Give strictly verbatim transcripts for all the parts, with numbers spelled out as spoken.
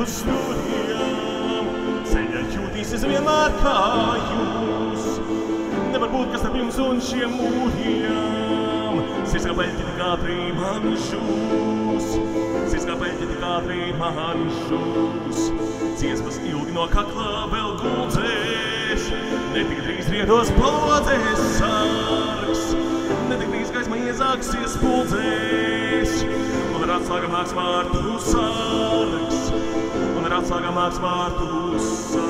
uz stūriem, ceļa jūtīsies vienmēr kā jūs. Nevar būt, kas starp jums un šiem mūriem. Sirds kā peļķi tik ātri man žūs, sirds kā peļķi tik ātri man žūs. Dziesmas ilgi no kakla vēl guldzēs, netik drīz riedos palodzēs sargs, netik drīz gaisma iezāksies puldzēs, un ar atslāgam nāks vārtu sargs, un ar atslāgam nāks vārtu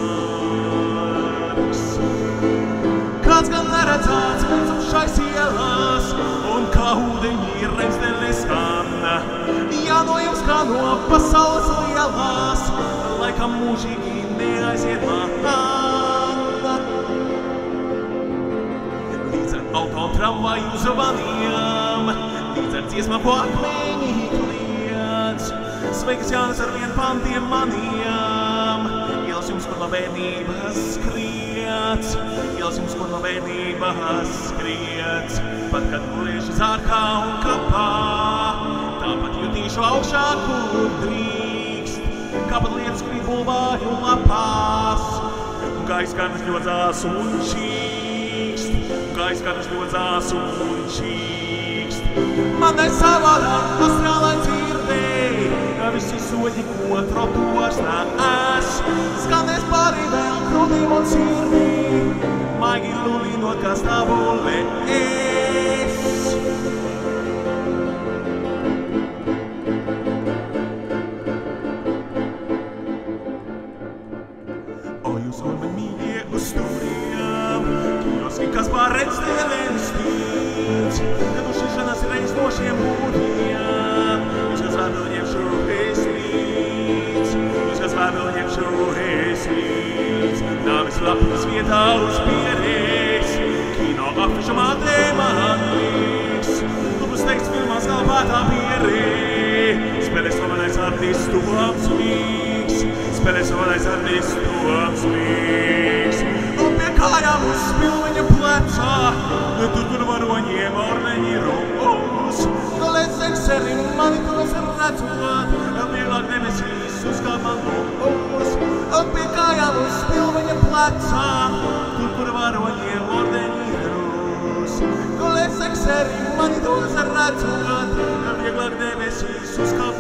sargs. Kāds gan neredzēts mums šais ielās, un kā ūdeņi remsteļi skan, jā no jums kā no pasaules lielās, laikam mūžīgi neaiziet man. Līdz ar auto tramvaju zvaniem, līdz ar dziesmām, ko akmeņi kliedz, sveikas Jānis ar vien pantiem maniem, ielas jums, kur no bērnības skriets, ielas jums, kur no bērnības skriets, pat kad gulieši zārkā un kapā, tāpat jutīšu augšā, kur drīkst, kāpat lietas krīt bulvāru lapās, un gaiss karnas ļodzās un čīkst, un gaiss karnas ļodzās un čīkst. Man ir savādāk, astrālai dzirdēji, ka visi soļi, ko trotuars nēs, skanēs pārī vēl krūtīm un sirdī, maigi lulīnot, kā stāvulē es. Kas pārredz tēlēns tīts, kad uz šišanas reiz no šiem mūriem, jūs kas vēl ņemšu es līdz, jūs kas vēl ņemšu es līdz, nāvis lapas vietā uz pierēs, kino afiša mātē man liks, klubus teksts filmās kalpātā pierē, spēlēs slavenais artistu apsvīgs, spēlēs slavenais artistu apsvīgs. Kājām uz spilveņa plecā, tur, kur varoņiem orneņi rūs. No lēc ekserim mani tos redzot, vieglāk debesīs uzkāp man lūs. Un pie kājām uz spilveņa plecā, tur, kur varoņiem orneņi rūs. No lēc ekserim mani tos redzot, vieglāk debesīs uzkāp